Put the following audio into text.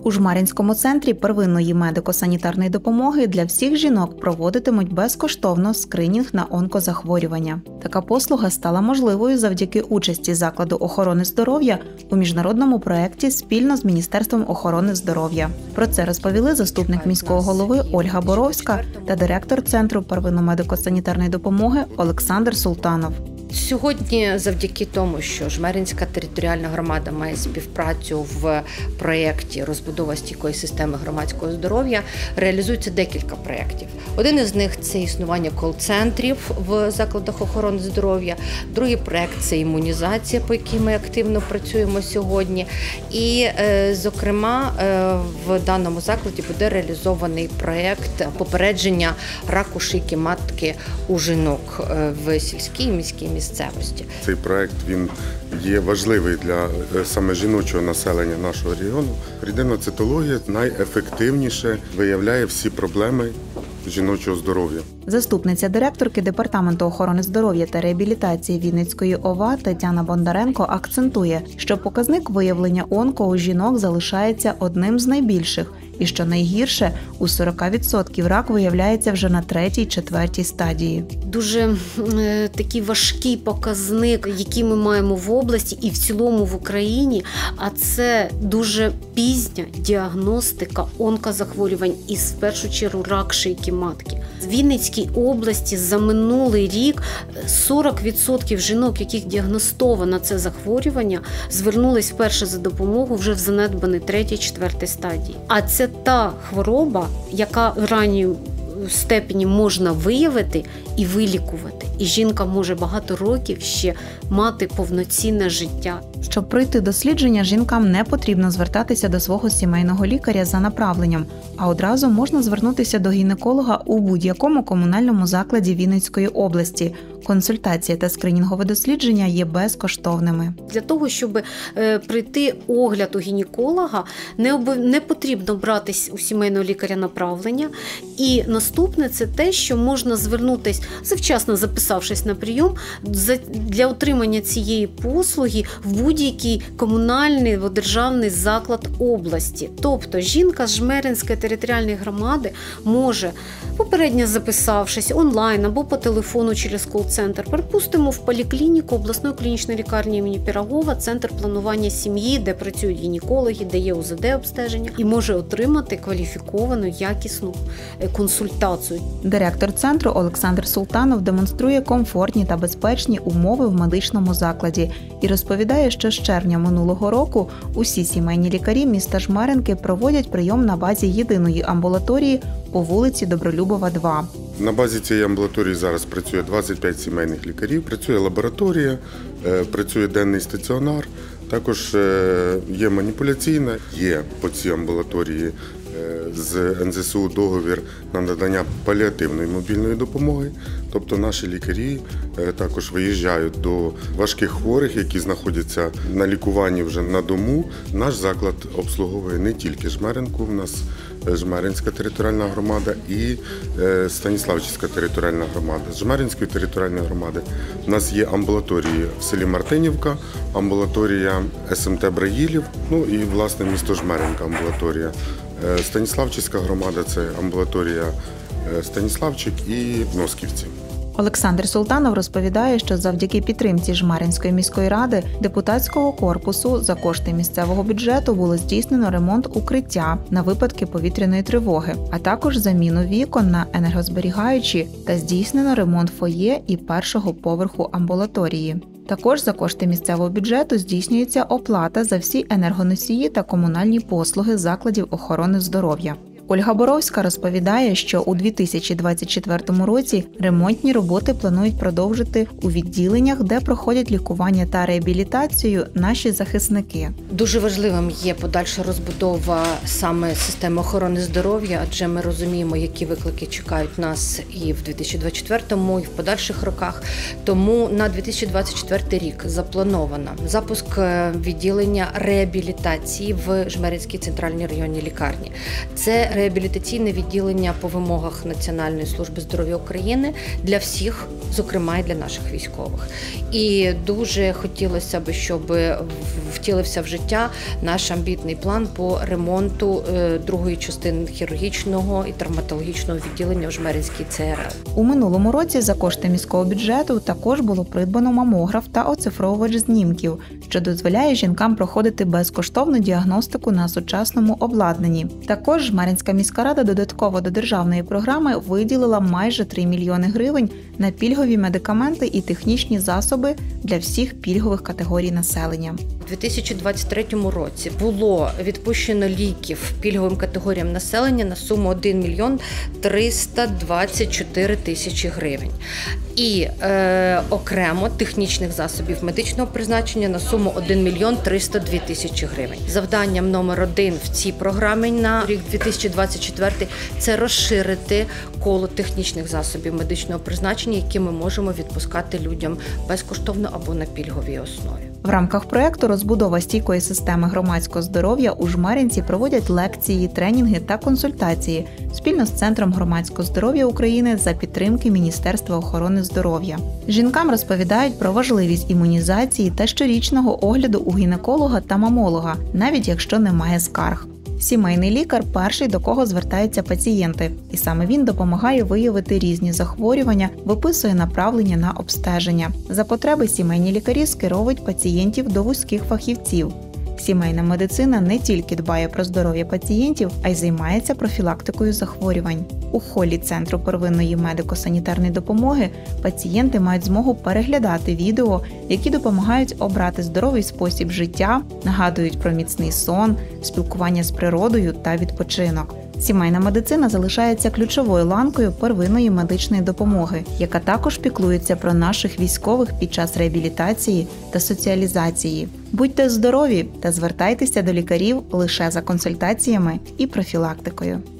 У Жмеринському центрі первинної медико-санітарної допомоги для всіх жінок проводитимуть безкоштовно скринінг на онкозахворювання. Така послуга стала можливою завдяки участі закладу охорони здоров'я у міжнародному проєкті спільно з Міністерством охорони здоров'я. Про це розповіли заступник міського голови Ольга Боровська та директор Центру первинної медико-санітарної допомоги Олександр Султанов. Сьогодні, завдяки тому, що Жмеринська територіальна громада має співпрацю в проєкті «Розбудова стійкої системи громадського здоров'я», реалізується декілька проєктів. Один із них – це існування кол-центрів в закладах охорони здоров'я. Другий проєкт – це імунізація, по якій ми активно працюємо сьогодні. І, зокрема, в даному закладі буде реалізований проєкт попередження раку шийки матки у жінок в сільській і міській місцевості. Цей проєкт, він є важливий для саме жіночого населення нашого регіону. Рідинна цитологія найефективніше виявляє всі проблеми жіночого здоров'я. Заступниця директорки Департаменту охорони здоров'я та реабілітації Вінницької ОВА Тетяна Бондаренко акцентує, що показник виявлення онко у жінок залишається одним з найбільших і, що найгірше, у 40% рак виявляється вже на 3-4 стадії. Дуже такий важкий показник, який ми маємо в області і в цілому в Україні, а це дуже пізня діагностика онкозахворювань і, в першу чергу, рак шийки матки. В Вінницькій області за минулий рік 40% жінок, яких діагностовано це захворювання, звернулись вперше за допомогою вже в занедбані 3-4 стадії. А це та хвороба, яка в ранній степені можна виявити і вилікувати. І жінка може багато років ще мати повноцінне життя. Щоб пройти дослідження, жінкам не потрібно звертатися до свого сімейного лікаря за направленням, а одразу можна звернутися до гінеколога у будь-якому комунальному закладі Вінницької області. Консультація та скринінгове дослідження є безкоштовними. Для того, щоб пройти огляд у гінеколога, не потрібно брати у сімейного лікаря направлення. І наступне – це те, що можна звернутися, завчасно записавшись на прийом, для отримання цієї послуги в будь-який комунальний або державний заклад області. Тобто жінка з Жмеринської територіальної громади може, попередньо записавшись онлайн або по телефону через кол-центр, припустимо, в поліклініку обласної клінічної лікарні імені Пірогова, центр планування сім'ї, де працюють гінекологи, де є УЗД-обстеження, і може отримати кваліфіковану, якісну консультацію. Директор центру Олександр Султанов демонструє комфортні та безпечні умови в медичному закладі і розповідає, що з червня минулого року усі сімейні лікарі міста Жмеринки проводять прийом на базі єдиної амбулаторії по вулиці Добролюбова, 2. На базі цієї амбулаторії зараз працює 25 сімейних лікарів, працює лабораторія, працює денний стаціонар, також є маніпуляційна, є по цій амбулаторії з НЗСУ договір на надання паліативної мобільної допомоги. Тобто наші лікарі також виїжджають до важких хворих, які знаходяться на лікуванні вже на дому. Наш заклад обслуговує не тільки Жмеринку, у нас Жмеринська територіальна громада і Станіславська територіальна громада. З Жмеринської територіальної громади у нас є амбулаторії в селі Мартинівка, амбулаторія СМТ Браїлів, ну і, власне, місто Жмеринка амбулаторія. Станіславська громада – це амбулаторія Станіславчик і Носківці. Олександр Султанов розповідає, що завдяки підтримці Жмеринської міської ради депутатського корпусу за кошти місцевого бюджету було здійснено ремонт укриття на випадки повітряної тривоги, а також заміну вікон на енергозберігаючі та здійснено ремонт фоє і першого поверху амбулаторії. Також за кошти місцевого бюджету здійснюється оплата за всі енергоносії та комунальні послуги закладів охорони здоров'я. Ольга Боровська розповідає, що у 2024 році ремонтні роботи планують продовжити у відділеннях, де проходять лікування та реабілітацію наші захисники. Дуже важливим є подальша розбудова саме системи охорони здоров'я, адже ми розуміємо, які виклики чекають нас і в 2024-му, і в подальших роках. Тому на 2024 рік заплановано запуск відділення реабілітації в Жмеринській центральній районній лікарні. Це реабілітаційне відділення по вимогах Національної служби здоров'я України для всіх, зокрема і для наших військових. І дуже хотілося б, щоб втілився в життя наш амбітний план по ремонту другої частини хірургічного і травматологічного відділення в Жмеринській ЦРЛ. У минулому році за кошти міського бюджету також було придбано мамограф та оцифровувач знімків, що дозволяє жінкам проходити безкоштовну діагностику на сучасному обладнанні. Також Жмеринська міська рада додатково до державної програми виділила майже 3 мільйони гривень на пільгові медикаменти і технічні засоби для всіх пільгових категорій населення. У 2023 році було відпущено ліків пільговим категоріям населення на суму 1 мільйон 324 тисячі гривень. І окремо технічних засобів медичного призначення на суму 1 мільйон 302 тисячі гривень. Завданням номер 1 в цій програмі на рік 2024 – це розширити коло технічних засобів медичного призначення, які ми можемо відпускати людям безкоштовно або на пільговій основі. В рамках проєкту «Розбудова стійкої системи громадського здоров'я» у Жмеринці проводять лекції, тренінги та консультації спільно з Центром громадського здоров'я України за підтримки Міністерства охорони здоров'я. Жінкам розповідають про важливість імунізації та щорічного огляду у гінеколога та мамолога, навіть якщо немає скарг. Сімейний лікар – перший, до кого звертаються пацієнти, і саме він допомагає виявити різні захворювання, виписує направлення на обстеження. За потреби сімейні лікарі скеровують пацієнтів до вузьких фахівців. Сімейна медицина не тільки дбає про здоров'я пацієнтів, а й займається профілактикою захворювань. У холі Центру первинної медико-санітарної допомоги пацієнти мають змогу переглядати відео, які допомагають обрати здоровий спосіб життя, нагадують про міцний сон, спілкування з природою та відпочинок. Сімейна медицина залишається ключовою ланкою первинної медичної допомоги, яка також піклується про наших військових під час реабілітації та соціалізації. Будьте здорові та звертайтеся до лікарів лише за консультаціями і профілактикою.